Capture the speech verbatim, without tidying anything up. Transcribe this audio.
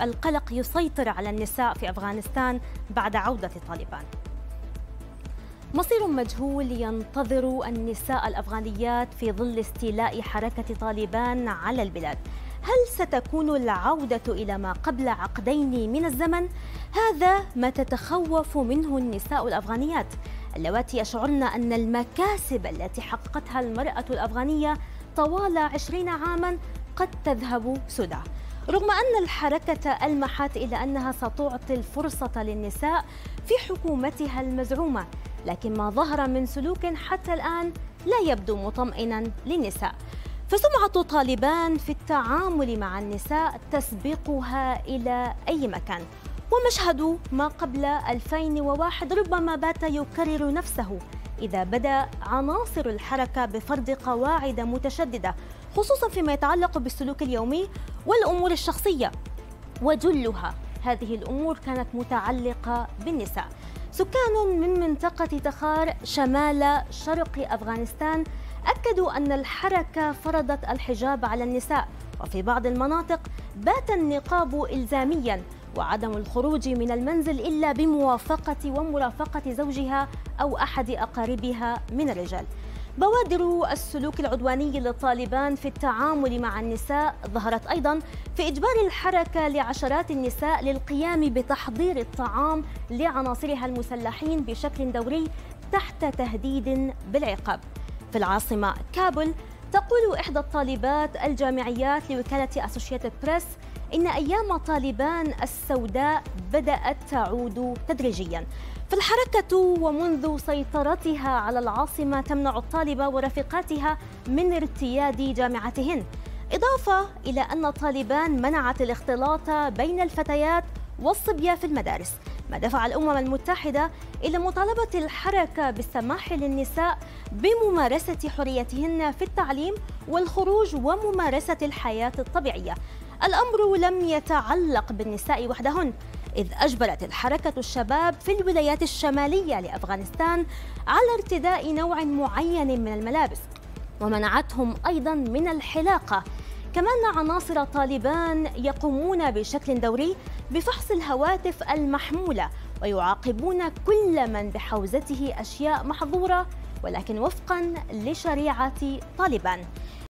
القلق يسيطر على النساء في أفغانستان بعد عودة طالبان. مصير مجهول ينتظر النساء الأفغانيات في ظل استيلاء حركة طالبان على البلاد. هل ستكون العودة إلى ما قبل عقدين من الزمن؟ هذا ما تتخوف منه النساء الأفغانيات، اللواتي يشعرن أن المكاسب التي حققتها المرأة الأفغانية طوال عشرين عاماً قد تذهب سدى. رغم أن الحركة ألمحت إلى أنها ستعطي الفرصة للنساء في حكومتها المزعومة، لكن ما ظهر من سلوك حتى الآن لا يبدو مطمئناً للنساء. فسمعة طالبان في التعامل مع النساء تسبقها إلى أي مكان، ومشهد ما قبل ألفين وواحد ربما بات يكرر نفسه إذا بدأ عناصر الحركة بفرض قواعد متشددة، خصوصا فيما يتعلق بالسلوك اليومي والأمور الشخصية، وجلها هذه الأمور كانت متعلقة بالنساء. سكان من منطقة تخار شمال شرق أفغانستان أكدوا أن الحركة فرضت الحجاب على النساء، وفي بعض المناطق بات النقاب إلزامياً وعدم الخروج من المنزل إلا بموافقة ومرافقة زوجها أو أحد أقاربها من الرجال. بوادر السلوك العدواني للطالبان في التعامل مع النساء ظهرت أيضاً في إجبار الحركة لعشرات النساء للقيام بتحضير الطعام لعناصرها المسلحين بشكل دوري تحت تهديد بالعقاب. في العاصمة كابول تقول إحدى الطالبات الجامعيات لوكالة أسوشيتد بريس إن أيام طالبان السوداء بدأت تعود تدريجياً. فالحركة ومنذ سيطرتها على العاصمة تمنع الطالبة ورفيقاتها من ارتياد جامعتهن، إضافة إلى أن طالبان منعت الاختلاط بين الفتيات والصبية في المدارس، ما دفع الأمم المتحدة إلى مطالبة الحركة بالسماح للنساء بممارسة حريتهن في التعليم والخروج وممارسة الحياة الطبيعية. الأمر لم يتعلق بالنساء وحدهن، إذ أجبرت الحركة الشباب في الولايات الشمالية لأفغانستان على ارتداء نوع معين من الملابس، ومنعتهم أيضاً من الحلاقة. كما أن عناصر طالبان يقومون بشكل دوري بفحص الهواتف المحمولة ويعاقبون كل من بحوزته أشياء محظورة ولكن وفقاً لشريعة طالبان.